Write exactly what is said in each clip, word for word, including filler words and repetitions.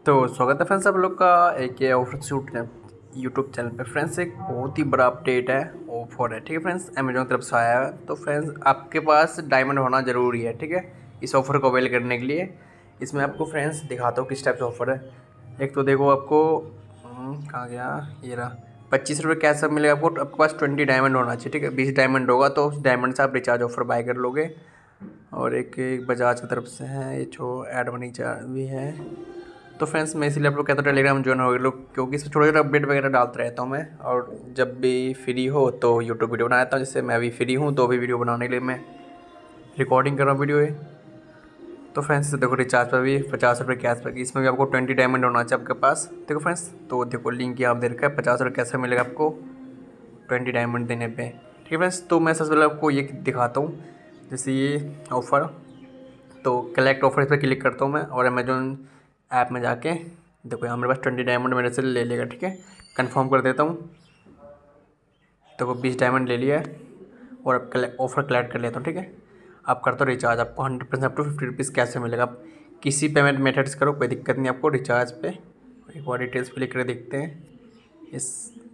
तो स्वागत है फ्रेंड्स आप लोग का एक ये ऑफर शूट है यूट्यूब चैनल पे। फ्रेंड्स एक बहुत ही बड़ा अपडेट है, ऑफर है, ठीक है फ्रेंड्स, अमेजोन की तरफ से आया है। तो फ्रेंड्स आपके पास डायमंड होना ज़रूरी है, ठीक है, इस ऑफ़र को अवेल करने के लिए। इसमें आपको फ्रेंड्स दिखाता हूँ किस टाइप से ऑफ़र है। एक तो देखो आपको कहाँ गया, ये रहा, पच्चीस रुपये कैश सब मिलेगा आपको। आपके पास ट्वेंटी डायमंड होना चाहिए, ठीक है, बीस डायमंड होगा तो उस डायमंड से आप रिचार्ज ऑफर बाय कर लोगे। और एक एक बजाज की तरफ से है, ये छो एड मनी चार्ज भी है। तो फ्रेंड्स मैं इसलिए आप लोग कहता हूँ टेलीग्राम ज्वाइन हो गए लोग, क्योंकि इसमें छोटे छोटे अपडेट वगैरह डालता रहता हूँ मैं। और जब भी फ्री हो तो यूट्यूब वीडियो बना देता हूँ, जिससे मैं अभी फ्री हूँ तो अभी वीडियो बनाने के लिए मैं रिकॉर्डिंग कर रहा हूँ वीडियो है। तो फ्रेंड्स देखो रिचार्ज पर भी पचास रुपये कैश बैक, इसमें भी आपको ट्वेंटी डायमंड होना चाहिए आपके पास। देखो फ्रेंड्स, तो देखो लिंक यहाँ दे रखा है, पचास रुपये कैसे मिलेगा आपको ट्वेंटी डायमंड देने पे, ठीक है फ्रेंड्स। तो मैं सबसे पहले आपको ये दिखाता हूँ, जैसे ये ऑफ़र, तो कलेक्ट ऑफर इस पर क्लिक करता हूँ मैं और अमेजोन ऐप में जाके देखो यहाँ मेरे पास ट्वेंटी डायमंड मेरे से ले लेगा, ठीक है। कंफर्म कर देता हूँ, देखो बीस डायमंड ले लिया है और अब ऑफ़र कलेक्ट कर लेता हूँ, ठीक है। आप करते हो रिचार्ज, आपको hundred percent up to fifty rupees कैसे मिलेगा। आप किसी पेमेंट मेथड्स करो, कोई दिक्कत नहीं आपको रिचार्ज पे। एक बार डिटेल्स क्लिक कर देखते हैं इस।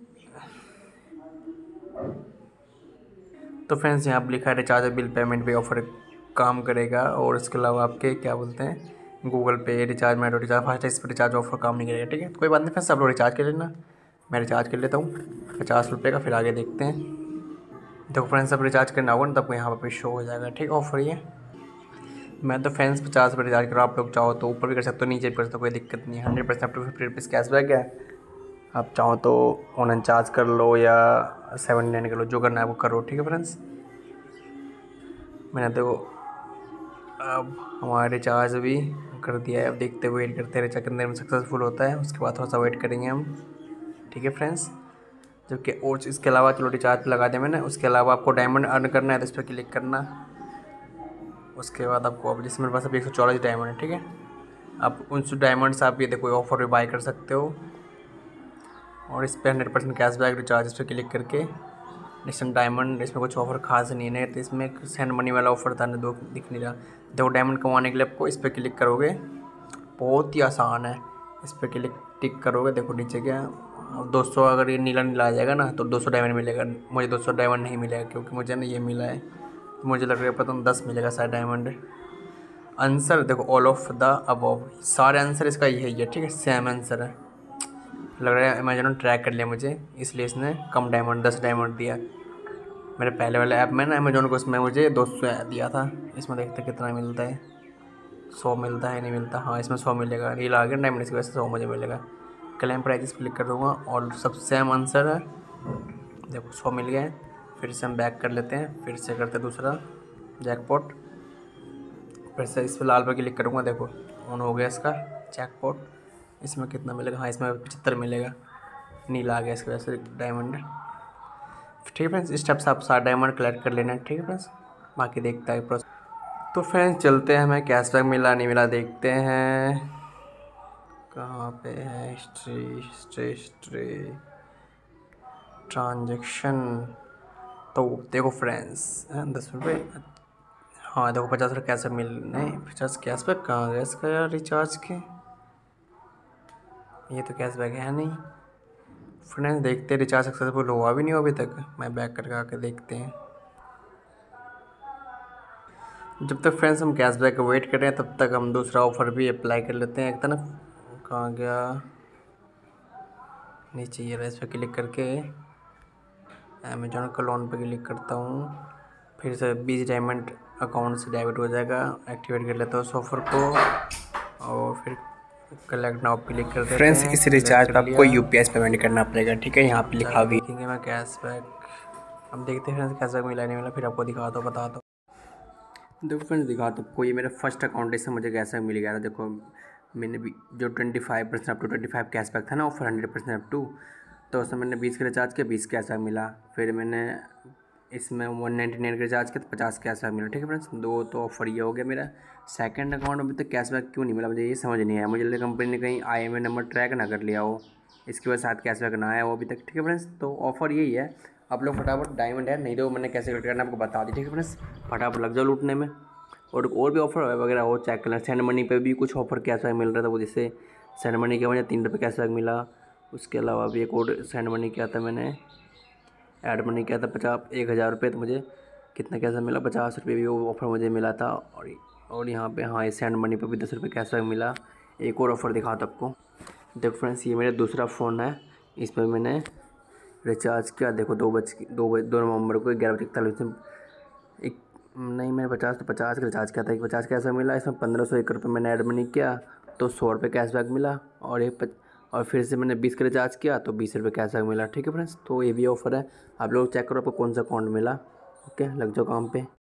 तो फ्रेंड्स यहाँ पर लिखा है रिचार्ज बिल पेमेंट पे ऑफर काम करेगा। और इसके अलावा आपके क्या बोलते हैं, गूगल पे रिचार्ज, मेट्रो रिचार्ज, फास्ट इस पर रिचार्ज ऑफर काम नहीं करेगा, ठीक है। कोई बात नहीं फ्रेंड्स, आप लोग रिचार्ज कर लेना, मैं रिचार्ज कर लेता हूँ पचास रुपये का, फिर आगे देखते हैं। देखो फ्रेंड्स अब रिचार्ज करना होगा ना, तब यहाँ पर शो हो जाएगा, ठीक है, ऑफर ये। मैं तो फ्रेंड्स पचास रुपये रिचार्ज कर रहा हूँ, आप लोग चाहो तो ऊपर भी कर सकते हो, नीचे भी कर सकते हो, कोई दिक्कत नहीं है। Hundred percent up to fifty rupees cashback है, आप चाहो तो ऑनलाइन चार्ज कर लो या सेवन नाइन कर लो, जो करना है वो करो, ठीक है फ्रेंड्स। मैंने देखो अब हमारा रिचार्ज भी कर दिया है, अब देखते हुए वेट करते हैं रिचार्ज कितने में सक्सेसफुल होता है, उसके बाद थोड़ा सा वेट करेंगे हम, ठीक है फ्रेंड्स। जबकि और इसके अलावा चलो रिचार्ज लगा दें मैंने, उसके अलावा आपको डायमंड अर्न करना है तो इस पर क्लिक करना। उसके बाद आपको अब जैसे मेरे पास अभी एक सौ चौलीस डायमंड है, ठीक है, आप उन डायमंड से आप ये देखो ऑफर भी बाय कर सकते हो। और इस पर हंड्रेड परसेंट कैशबैक रिचार्ज इस पर क्लिक करके नेक्स्ट डायमंड, इसमें कुछ ऑफर खास नहीं है, तो इसमें एक सेंड मनी वाला ऑफर था, दो दिख नहीं रहा। देखो डायमंड कमाने के लिए आपको इस पर क्लिक करोगे, बहुत ही आसान है, इस पर क्लिक टिक करोगे, देखो नीचे क्या दो सौ, अगर ये नीला नीला आ जाएगा ना तो दो सौ डायमंड मिलेगा। मुझे दो सौ डायमंड नहीं मिलेगा क्योंकि मुझे ना ये मिला है, तो मुझे लग रहा है पता नहीं दस मिलेगा शायद डायमंड। आंसर देखो ऑल ऑफ द अबव, सारे आंसर इसका यही है, ठीक है, सेम आंसर है। लग रहा है अमेजोन ने ट्रैक कर लिया मुझे, इसलिए इसने कम डायमंड दस डायमंड दिया। मेरे पहले वाले ऐप में ना अमेजोन को, उसमें मुझे दो सौ दिया था, इसमें देखते कितना मिलता है, सौ मिलता है नहीं मिलता, हाँ इसमें सौ मिलेगा, रील आ गया डायमंड, इसकी वजह से सौ मुझे मिलेगा। क्लेम प्राइस क्लिक कर दूँगा और सब सेम आंसर है, देखो सौ मिल गया है। फिर से हम बैक कर लेते हैं, फिर से करते हैं दूसरा जैकपॉट, फिर से इस पर लाल पर क्लिक करूँगा, देखो ऑन हो गया इसका जैकपॉट। इसमें कितना मिलेगा, हाँ इसमें पचहत्तर मिलेगा, नीला आ गया इसकी वजह से डायमंड, ठीक है फ्रेंड्स। इस टाइप से आप सारे डायमंड कलेक्ट कर लेना, ठीक है फ्रेंड्स, बाकी देखता है प्रोसेस। तो फ्रेंड्स चलते हैं, हमें कैशबैक मिला नहीं मिला देखते हैं, कहाँ पे है हिस्ट्री हिस्ट्री हिस्ट्री ट्रांजेक्शन। तो देखो फ्रेंड्स दस रुपये, हाँ देखो पचास रुपये कैशबैक मिल, नहीं पचास कैशबैक कहाँ गया इसका यार, रिचार्ज के, ये तो कैशबैक है नहीं फ्रेंड्स। देखते रिचार्ज सक्सेसफुल हुआ भी नहीं हो अभी तक, मैं बैक करके आके देखते हैं। जब तक फ्रेंड्स हम कैशबैक का वेट कर रहे हैं तब तक हम दूसरा ऑफ़र भी अप्लाई कर लेते हैं। एक था ना, कहाँ गया, नीचे ये रहा, इस पर क्लिक करके अमेजोन का लोन पर क्लिक करता हूँ, फिर से बीस डायमंड अकाउंट से डेबिट हो जाएगा, एक्टिवेट कर लेता हूँ उस ऑफ़र को और फिर कलेक्ट नाउ क्लिक कर देते हैं। फ्रेंड्स इस रिचार्ज पर आपको यूपीआई पेमेंट करना पड़ेगा, ठीक है, यहाँ पे लिखा भी देखेंगे मैं कैशबैक। अब देखते हैं फ्रेंड्स कैशबैक मिला नहीं मिला, फिर आपको दिखाता हूँ बताता हूँ। देखो फ्रेंड्स दिखाता हूँ आपको, ये मेरा फर्स्ट अकाउंट है, इससे मुझे कैशबैक मिल गया था। देखो मैंने भी जो twenty five percent up to twenty five cashback था ना offer, hundred percent up to, तो उसमें मैंने बीस का रिचार्ज किया, बीस कैशबैक मिला। फिर मैंने इसमें वन नाइन्टी नाइन का रिचार्ज किया तो पचास कैशबैक मिला, ठीक है फ्रेंड्स। दो तो ऑफर ये हो गया मेरा। सेकंड अकाउंट अभी तक कैशबैक क्यों नहीं मिला मुझे ये समझ नहीं आया, मुझे लगा कंपनी ने कहीं I M I number track ना कर लिया हो, इसकी वजह से साथ कैशबैक ना आया वो अभी तक, ठीक है फ्रेंड्स। तो ऑफर यही है, आप लोग फटाफट डायमंड है नहीं तो मैंने कैसे कलेक्ट करना आपको बता दी, ठीक है फ्रेंड्स, फटाफट लग जाओ लूटने में। और और भी ऑफर वगैरह हो चेक करना, सेंड मनी पे भी कुछ ऑफर कैशबैक मिल रहा था, वो जिससे सेंड मनी किया मुझे तीन रुपये कैशबैक मिला। उसके अलावा भी एक और सेंड मनी किया था मैंने, ऐड मनी किया था पचास एक हज़ार रुपये, तो मुझे कितना कैसा मिला, पचास रुपये भी वो ऑफ़र मुझे मिला था। और और यहाँ पे हाँ, इस सेंड मनी पे भी दस रुपये कैशबैक मिला। एक और ऑफ़र दिखाता आपको। देखो फ्रेंड्स, ये मेरा दूसरा फ़ोन है, इस पर मैंने रिचार्ज किया। देखो दो बज दो बज दो नवंबर को ग्यारह बजे इकतालीस में एक नहीं, मैंने पचास तो पचास का रिचार्ज किया था। एक पचास कैसा मिला, इसमें पंद्रह सौ एक रुपये मैंने ऐड मनी किया तो सौ रुपये कैशबैक मिला। और एक पच, और फिर से मैंने बीस का रिचार्ज किया तो बीस रुपये कैशबैक मिला। ठीक है फ्रेंड्स, तो ये भी ऑफ़र है, आप लोग चेक करो आपको कौन सा अकाउंट मिला। ओके, लग जाओ काम पे।